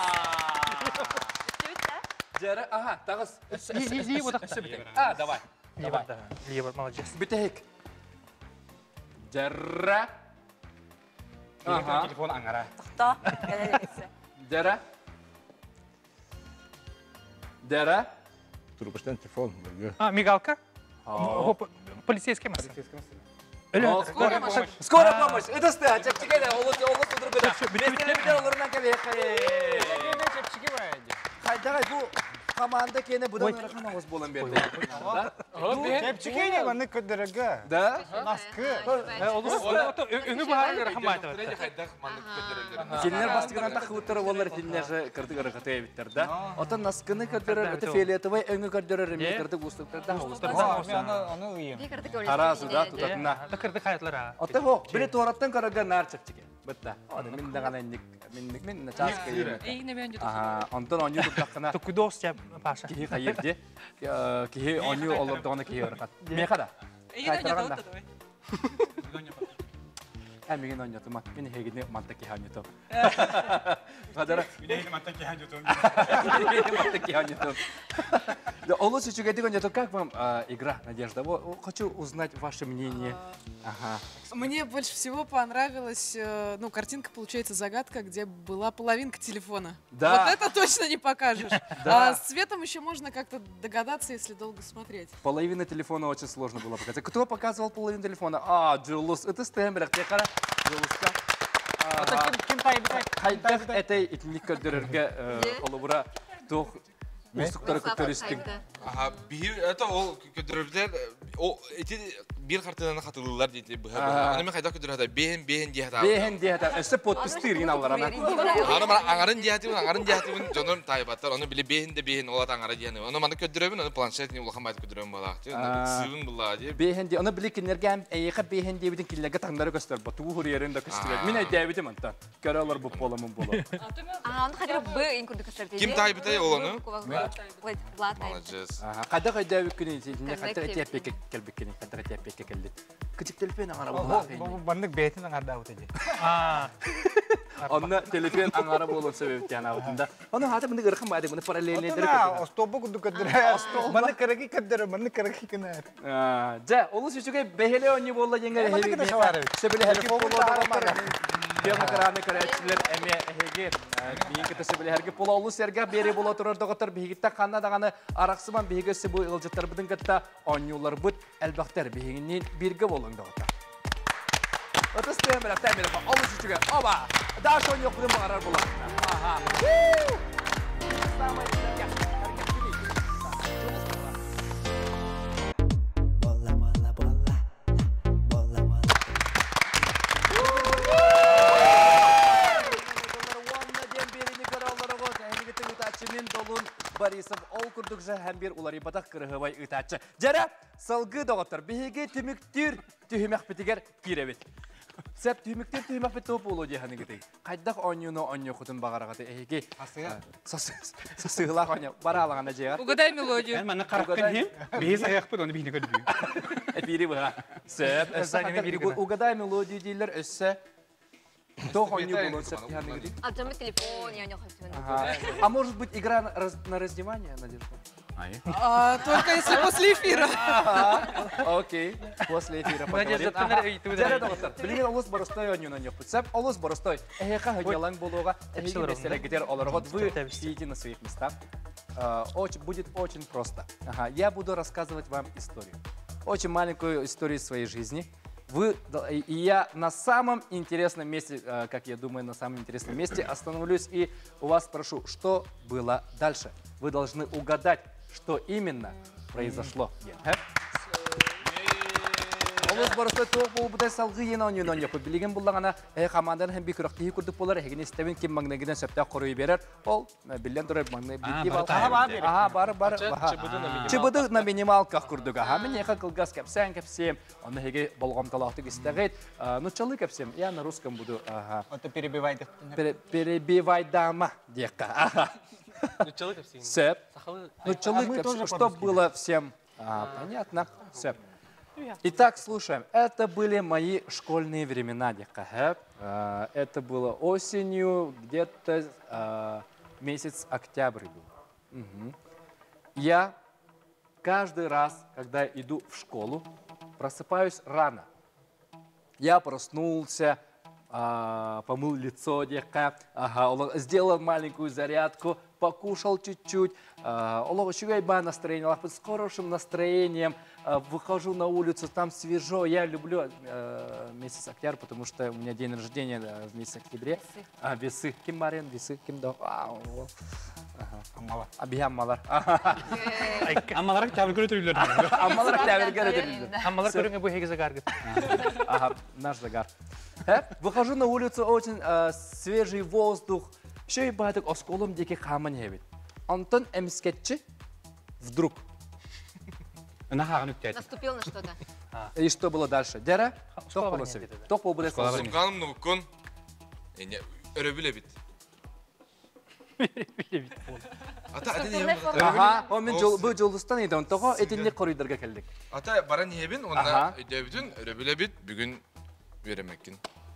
Жәрі, ага, тағыз. Лия, вот так. А, давай. Лия, да. Лия, молодец. Бітейік. Жәрі. телефон аңара. Та, келелесе. Дера? Дера? Трубочтан телефон. А, мигалка? Полицейский масса. О, скорая помощь. Скорая помощь. Это стать. Чекчиге да, олус олус тудур беда. Местеле беда олурунан келе. Хайдагай бу команда кене будан ырахан олус болан берди. Кепчикене ваны көдөрөгө. Да? Наскы. Өңі бұхарын ұрақын байтыр. Тинлер бастыгынан тахыттыры олар тинлер кырдык ырыгыты эбиттер да. Отон наскыны көдөрөр, өтө фиолетовый өңү көдөрөр, эми кырдык устуктар да. Аны ыйым. Тарасу да, тутатына. Кырдык хайатлар. Отто хо, бири туараттан карага нар чыкчыке. Бытта. Ады мен дагана инник, минник мен на часка йөрү. Эйне мен жуту. Ага, онтон оню туктакына. Тукудос деп паша. Кихи хайырде. Кихи оню олордогона кихи ырыкат. Мехада. Кайтарганда. Әмеген ойнатыма, мен хегіне манта киханетом. Қадара. Мен манта киханетом. Мен манта киханетом. Да, Олус и Чугатик, как вам игра, Надежда? Хочу узнать ваше мнение. Ага. Мне больше всего понравилась, ну, картинка, получается, загадка, где была половинка телефона. Да. Вот это точно не покажешь. Да. А с цветом еще можно как-то догадаться, если долго смотреть. Половина телефона очень сложно было показать. Кто показывал половину телефона? А, Джулус. Это Стэмберг. Я кара. Джулуска. Хайдах этой этник дөрерге олубура тох устуктары көтөрүстүк. Ага, бир это ол көтөрүлөр, о эти бир картадан хатылылар дейт. Аны мен кайда көтөрөдө? Бehen бehen дияда. Бehen дияда. Эсе подпистир иналар ана. Аны мен аңарын дияты, аңарын дияты жонорум тайбаттар. Аны биле бehen де бehen олат аңара дияны. Аны мен көтөрөмүн, аны планшет не улахамайт көтөрөм балак. Сыгын була деп. Бehen де, аны биле кинерге эйка бehen де бидин киллерге таңдары көстөр. Батуу хурьеринде көстөрөт. Мен айдабидим анта. Көрөлөр бу поламын боло. А, он хотел бы инкурды көстөрдү. Ким тайбытай ол аны? Молодец. Кайда кайда бүкүнү сине кайда тепек келбекени, кайда тепек келди. Кичик телефон аңара болду. Бандык бетин аңарда утеди. А. Онна телефон аңара болон себептен аутында. Аны хата мынды ыркын байды, мыны параллельдер. Остобу куду көдөрө. Маны кереги көдөрө, маны кереги кенер. А, жа, олус үчүгө бехеле онни болла жеңге хеби. Себеле херги болду да. Демокраны көрөчүлөр эме эге биин кетесе беле херги пола олус серге бери боло турар доготор бигитте канна даганы араксыман бигесе бу ылжыттар бидин кетте оннюлар бут элбактар бигинин бирге болон доготор. Ото стемер атамер олус үчүгө оба. Даш он yok budun bağırar bulan. Aha. Самое Борисов олкурдук же һәм бир улар ибатак кырыгыбай ытачы. Жара салгы доготор биһиге түмүктүр түһүмәк битигер киребит. Сәп түмүктүр түһүмәк бит топ боло дияны гыты. Кайдак онюно оню хутун багарагаты эге. Сасыгыла коня баралаганда жега. Угадай мелодию. Мен маны карап келем. Бейс аяк бит, аны бийне көрдү. Эфири бара. Сәп угадай мелодию дилер өссө. Тох оню болон сәп дияны гыты. А там телефон, я не хочу. А может быть игра на раздевание, Надежда? А, только если после эфира. Окей, после эфира поговорим. Билген олус боростой онюна не пуцап, олус боростой. Эхеха хагелан болуга, эхеги меселе гидер олоргот. Вы сидите на своих местах. Будет очень просто. Я буду рассказывать вам историю. Очень маленькую историю своей жизни. Вы, и я на самом интересном месте, как я думаю, на самом интересном месте остановлюсь и у вас спрошу, что было дальше. Вы должны угадать, что именно произошло. Олус боростой тоқ болу бұдай салғы ен он юнон япы. Білеген бұллағана қамандан һәм бекіріқ тейі күрдік болар. Әгін істебін кем маңнагиден сөпті қорой берер. Ол білен тұрар маңнай бейді бал. Аха, бары, бары. Чыбыды на минималках күрдік. Аха, мен еқа қылғас кәпсән кәпсем. Оны әге болғам талақтық істәғайд. Нучалы кәпсем. Я на русском буду. Это перебивайды. Перебивайдама дека. Нучалы кәпсем. Сэп. Нучалы кәпсем. Что было всем понятно. Сэп. Итак, слушаем. Это были мои школьные времена, декахэп. Это было осенью, где-то месяц октябрь был. Угу. Я каждый раз, когда иду в школу, просыпаюсь рано. Я проснулся, а, помыл лицо дека, ага, олог сделал маленькую зарядку, покушал чуть-чуть, а, олог еще ба настроение, с хорошим настроением, а, выхожу на улицу, там свежо. Я люблю а, месяц октябрь, потому что у меня день рождения да, в месяц октябре. А, весы, кем марин, весы, кем да. Абиям малар. Амалар тәбір көрі түрілер. Амалар тәбір көрі түрілер. Амалар көріңе бұл хеге загар гет. Ага, наш загар. Выхожу на улицу, очень э, свежий воздух. Еще и бадок осколом деки хаман хевит. Антон эмскетчи вдруг. Наступил на что-то. И что было дальше? Дера? Ток было совет. Ток было совет. Сумканым нукун. Өрөбіле бит. Ага, он мен бұл жолдыстан еді, он тоға етінлік коридорға келдік. Ата баран ебін, онна өйдебітін өрөбіле бит, бүгін веремеккін.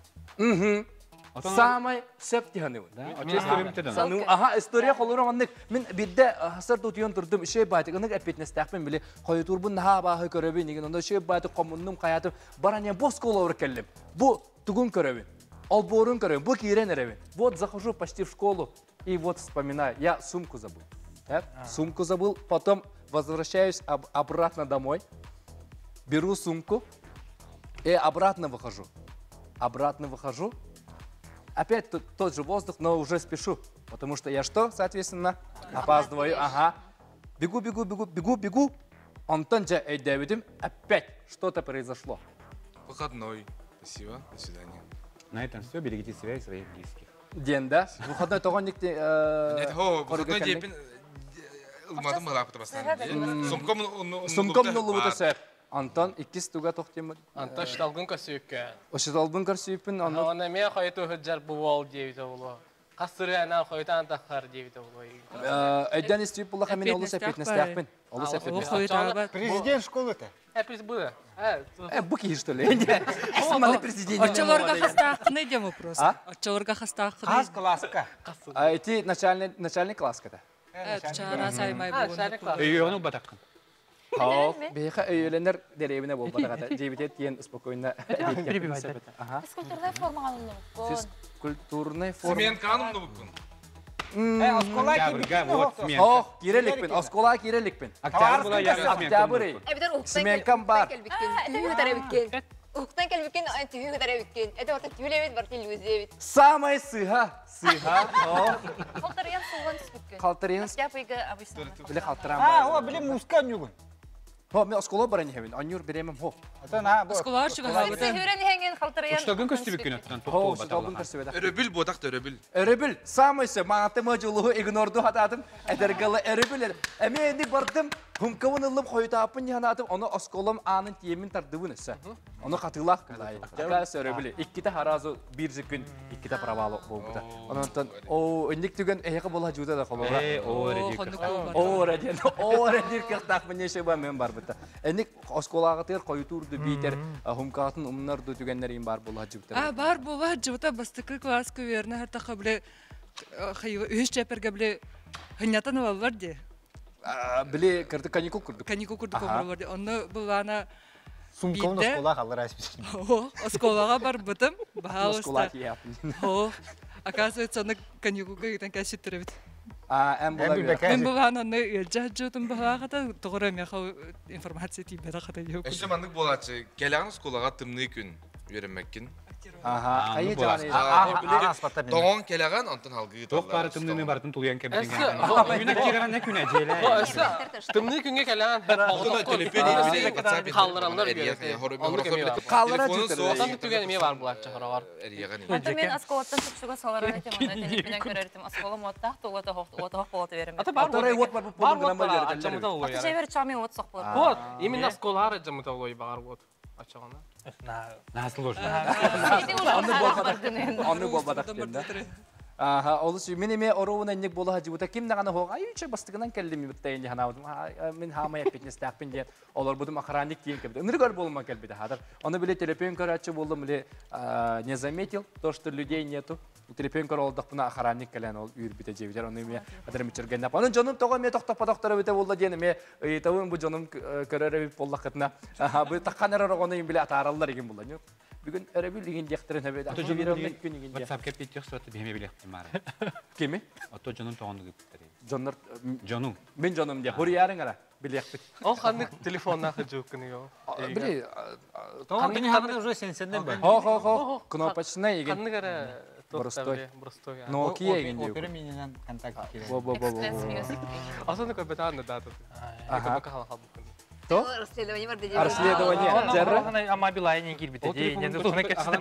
Самай сөп дегені бұл. Ага, история қолырың оннық. Мен бидде хасар тұтыйын тұрдым, үшей байтық, онық әпетнестәқпен біле, қойы тұрбын наға бағы көрөбін, еген, онда үшей байтық қомынным қаятым, баран ен бос қолауыр келдім. Бұл түгін көрөбін, алборын көрөбін, бұл кейрен әребін. Вот захожу почти в школу. И вот вспоминаю, я сумку забыл. Да? Сумку забыл, потом возвращаюсь об, обратно домой, беру сумку и обратно выхожу. Обратно выхожу, опять тот, тот же воздух, но уже спешу, потому что я что, соответственно, опаздываю. Ага. Бегу, бегу, бегу, бегу, бегу. Антон же Эйдевидим, опять что-то произошло. Выходной. Спасибо, до свидания. На этом все, берегите себя и своих близких. Ден, да? Выходной тоғанникте... Нет, хо, выходной депин... Улмадым мылақ бұтырбасынан. Сумком нулы бұтырсап. Антон, иккіз туға тоқтемін. Антон, шыталғын көсүйікке. Шыталғын көсүйіппін. Оны мен қойты хүджар бұл ол дейбіті олу. Қасыры әнен қойты антаққар дейбіті олу. Әйден істейіп бұлақ әмен олы сәпетнестәқпін. Президент школы-то? Әпіз бұды. Бұ кейі, что ли? Әсіманы президент. Отчаларға хастаққыны дем вопрос. Отчаларға хастаққыны. Қаз класска. Эти начальный класска-то. Чара саймай болуын. Үйені батаққын. Хау, бейха өйеленер деревіне бол батағата. Жебетет ен спокойно. Физкультурная форма алынып. Физкультурная форма. Смен канымны бұқын. О, киреликпен, оскола киреликпен. Октябрь была я Октябрь. Сменкам бар. Уктан келбекен, түйі ғыдара беккен. Әді орта түйілебет, бар келі өзебет. Самай сыға, сыға. Қалтариян сұлған түспеккен. Қалтариян? Октябрьға обычно. Біле қалтаран А, бар. о, біле мускан югын. О, мен оскола баран ехевен, анюр беремем хо. Оскола арчыға хабыды. Сүйірен еңген қалтариян. Ұштағын көстібеккен өттен Хо, тоқтол ұштағын баталаға. көрсебеді. Өрөбіл бұдақ өрөбіл. Өрөбіл, самайсы, маңатыма жолуғы игнорду хатадым, әдергалы өрөбіл. Әме енді бардым, хумкауын ылым қойытапын яңатым, оны осколам анын тиемін тардыбын өсі. Оны қатылақ кылай. Кәс өрөбілі. Иккіті харазу бір жүкін, иккіті правалы болбыды. Онықтан, о, өндік түген әйеқі бола жуды да қолуға. Эй, о, редик. О, редик. О, редик қықтақ мен еше ба мен бар бұта. Әндік осколағытыр қойытурды бейтер, хумкатын ұмнарды түгенлерін бар бола жүктер. А, бар бола жута бастықы класс көверіне әртақы біле өз жәперге біле ғынятан олар де. Біле кірді каникул күрдік. Каникул күрдік олар де. Оны бұлана Сумкауын оскола қалыр әспесін. О, осколаға бар бұтым. Оскола кияпын. О, оказывается, оны каникулға кетен кәсет түрі біт. Әм бола бері. Мен бұған оны елжа жөтім бұғағата тұғыры меқау информация тейбеді қата еу. Әші мандық болатшы, келағын сколаға тымны күн веремеккін. Аха, қайы жағаны. Тоңон келаған, онтын халғы Тоқ бары тымныны бартын тұлиян кәбітінген. Үйінек кеғана не күн әжелі. Тымны күнге келеген. Қаллыранлар береді. Қаллыра жүктір. Отан түгені ме бар бұлатшы қырағар. Ата мен асколаттан түпшіға саларан етем, оны телепінен көрердім. Асколым оттақ, отақ болаты верім. Ата бар Атарай от бар бұл бар бар ачамыда олой. Ата жайбер чамин от соқ болар. Вот, именно асколар ачамыда олой бағар вот. Ачағана. Насыл ошын. Аны болбадақ кенді. Аха, олыс мен еме оруын әннек болуға жібута кем нағаны хоға үйінші бастығынан кәлдім біттайын ханавдым. Мен хамай әпетнес тәқпен ден олар бұдым ақыранник дейін кәбді. Үнір көр болума кәлбеді хадыр. Оны біле телепен көрәтші болдым, біле не заметил, то, что людей нету. Телепен көр олдық бұна ақыранник кәлән ол үйір біте жебедер. Оны еме адырым үчірген нап. Оның жоным тоға ме тоқтақ падақтары біте болды дені ме ұйтауын бұл жоным көрәрі болақ қытына. Бұл таққан әрі оны біле атаралылар еген болды. Бүгін өрөбүл деген дияқтырын әбеді. Ото жонун WhatsApp кепет yok suatı biheme bilektim bari. Kimi? Ото жонун тоғанды кепеттері. Жоннар... Жону. Мен жоным дия. Хури ярың ара. Білек бит. Ол қандық телефонна қыжуық күні еу. Біле... Қандың хағыны уже сен-сенден бі? Хо, хо, хо. Кнопочна еген. Қандық ара... Бростой. Бростой. Nokia еген деу. Опера менен контакт керек. Во, во, во, во. Асаны көпет аны даты. Ага. Көпе қала қалдық күні. То? Расследование бар деди. Расследование. Жарры? Ана мобилайнен кирбите. Енді туғына кәпсінен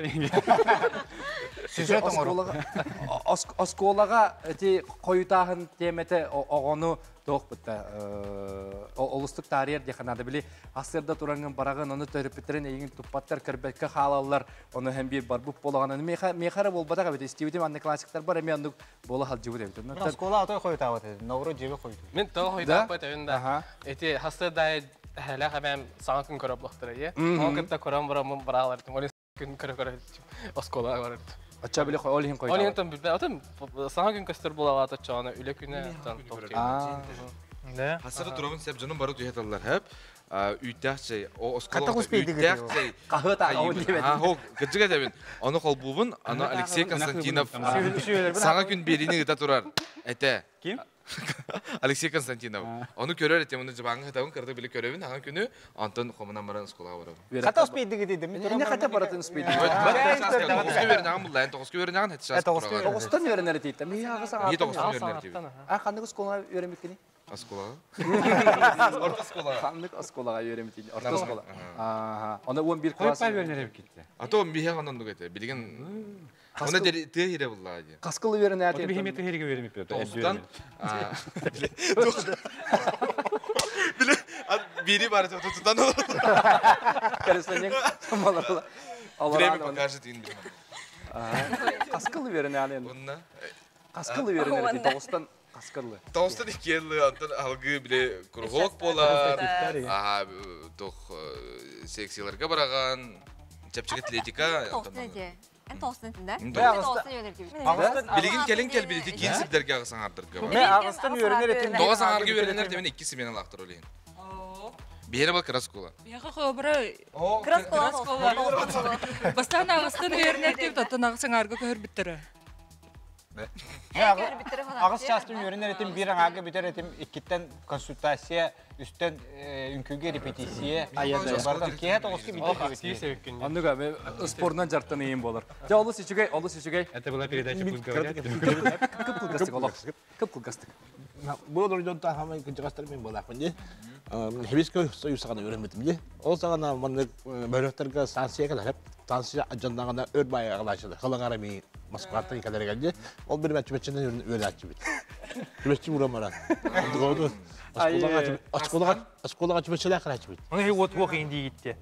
Сюжет осколага эти коютагын темете огону тоқ бітті. Олыстық тарихер деханады біле. Асырда туранган бараган оны төріпітерін егін тұппаттар кірбеткі халалар оны hem bir бар бұп болағанын. Мехары бол батаға беді. Стивидем анны классиктар бар, әме анны болы хал жібі деп. Оскола атой қойта бәді. Науры жебі қойты. Мен тоғы қойта бәді өңді. Эти хастырдай әлі қабәм саңа күн көріп бұқтыры, е? Оң күтті көрім бұрамын барағалардың. Оны күн көрі көрі оскола барырды. Ача біле қой, олығын қойта. Олығын тон білбә. Отым саңа күн көстір болаға атат чағаны үлі күні Хасыры турамын сәп жонын бары түйеталар хәп. Үйтәқчей, о оскола Қатық ұспейді кеді. үйтәқчей. Қағыта, ауын демеді. Ха, хо, кіджіға дәбін. Оны қолбуын, аны Алексей Константинов саңа күн беріне ғыта тұрар. Әті. Ким? Алексей Константинов. Оны көрер әтем, оны жабаңы ғытауын кірді білі көревін, аңа күні Антон Хомынан баран сколаға барабын. Қата ұспейді кеді. Әне қата баратын ұспейді. Тоғызғы верінағын бұл, ән тоғызғы верінағын әті шасы тұрағар. Тоғыстан өрінер дейді. Мен ағыса Не тоғыздан өрінер дейді? А, қандық ұсколаға өремек кені? Асколаға? Орта сколаға. Қандық ұсколаға өремек дейді. Орта сколаға. Оны он бір класс. Қойпай өрінер еп кетті. Ато он бейе қандан дүк әті. Білген... Оны түйе хире бұлла әді. Қасқылы өрін әті. Оты бихеме түйерге өремеп еді. Тоғыздан... Біле, бері бары тұтан олар. Кәрістен ең. Время покажет ин. Қасқылы өрін әті. Онна? Қасқылы өрін әті. Тоғыстан қасқылы. Тоғыстан екелі, антон алғы біле күрғоқ болар. Аға, тоқ секцияларға бараған. Чапчығы атлетика. Тоғыстан әте. Ән тоғыстан әтінде? Тоғыстан әтінде. Білеген келін кел біледі, кейін сілдерге ағысан ардырға бар. Мен ағыстан өрінер етім. Тоғыз аңарға өрінер демен ikisi менен лақтыр олейін. Бері бұл краскола. Яға қобыры Краскола. бастан ағыстан өрінер деп таттан ағысан арға көр біттірі. Ағыс частым өрінер етім, бір аңағы бітер етім, иккеттен консультация, үстен үнкіге репетиция. Бардан кейі тоғызғы бітер. Анныға, спорынан жарттан ең болар. Жа, олы сечігей, олы сечігей. Это была передача «Пусть говорят». Кып қылғастық, олақ. Кып қылғастық. Бұл оржон тағамай күнчіғастар мен болақпын де. Хебескі союз сағана өрінметім де. Ол сағана бөріқтерге станция кәліп, станция ажандағана өр байы ағылашыды. Қылыңара мен Москваттан кәлері кәлде. Ол бір мәтчі бәтченден өрі әтчі бет. Күлесті ұрамара. Асқолаға чүбетшілі әқір әтчі бет. Оны от оқ енді етті.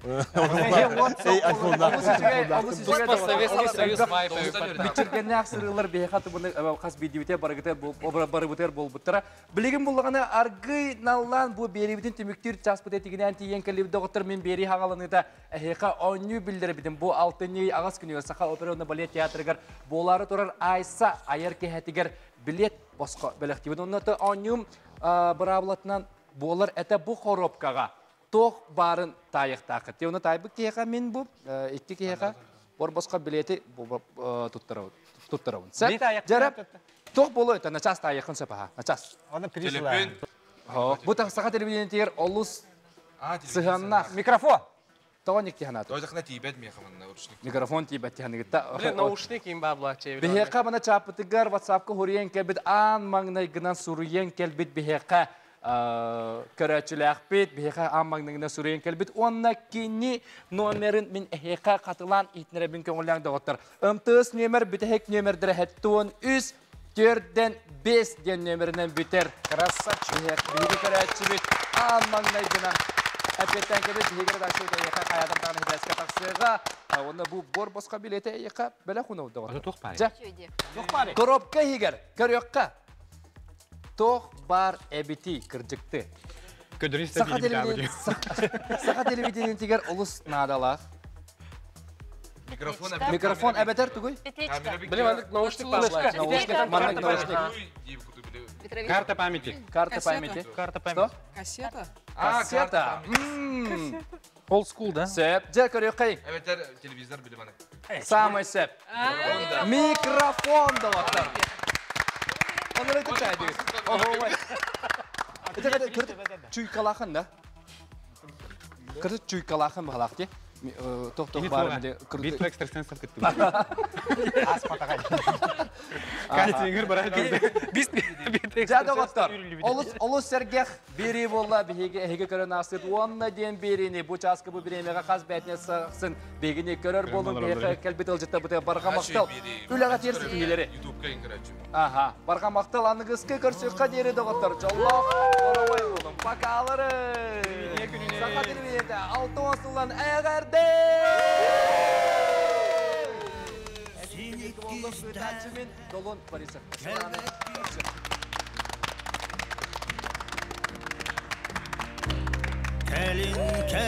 Бітіргенне ақсырғылар бейхаты бұны қас бейдеуте барығыты бары бұтер бол бұттыра. Білеген болғаны арғы налан бұл беребетін түміктер час бұты етігіне әнті ең кәлебді оғыттыр мен бері хағаланыда әйқа оңы білдірі бітім. Бұл алтыны ағас күнігер сақа операционы балет театрығыр. Болары тұрар айса айыр кехетігер билет босқа біліктебін. Оннаты оңым бұрабылатынан болар әті бұл хоропкаға тоқ барын тайықтақы. Теуіні тайбы кейіға мен бұл, екті кейіға бор босқа билеті тұттырауын. Сәп, жарап, тоқ болу өті, начас тайықын сөпаға, начас. Оны присылайын. Бұл тақсаға телевидение тегер олыс сығанна. Микрофон. Тоғын екті ханаты. Тойдақына тейбәт меқаманна ұрышник. Микрофон тейбәт тейханығытта. Біле, наушник ең бабла чейбі. Бехеқа бана чапытығар, ватсапқа хұриян кәлбет, ан маңнайғынан сұруян кәлбет бехеқа көрәтшіләқ бет, бехеқа ан маңнайғынан сұруян кәлбет. Онна кені номерін мен әхеқа қатылан итнеребін көңіләң дағыттыр. Үмтыз нөмір бітәхек нөмірдірі әттуын үз төрден бес ден нөмірінен бітер. Красавчик. Бехеқ көрәтші бет, ан маңнайғынан. Әпеттен кебет егер дашылды еқа қаядан тағын хедәске тақсыға, оны бұл бор босқа билеті еқа бәлі құны ұлды ғады. Тоқ бари. Тоқ бари. Коробка егер, көрекқа. Тоқ бар әбіті кірдікті. Сақа телевидение тегер ұлыс надалақ. Микрофон әбетер түгіл? Білем, андық наушник бабла. Наушник, наушник. Карта памяти. Карта памяти. Карта памяти. Кассета? Кассета. Old school, да? Сөп, же көрек қай. Әбеттер телевизор біліп аны. Самый сөп. Микрофон да вақтар. Onu da çaydı. Oho vay. Ete kadar kırdı çuykalaxın da. Kırdı çuykalaxın bağlaq di. Тоқ тоқ бар менде кырды. Бит экстрасенс кытты. Ас патагай. Кайтиңер бара жүрдү. Бис бит Жада готтар. Олус олус сергех бери болла биге хеге көрөн асыт. Онна ден берини бу часка бу биремеге каз бетне саксын. Бегине көрөр болун беге келбет алжытта бу барга мактал. Үлага терс килери. Ютубка ингирачу. Аха, барга мактал аны кыскы көрсөк кадери доктор. Жолло. Оровай болун. Бакалары. Сака телевизорда алты осулан эгерде. Синик кистачымен долон Борисов. Келин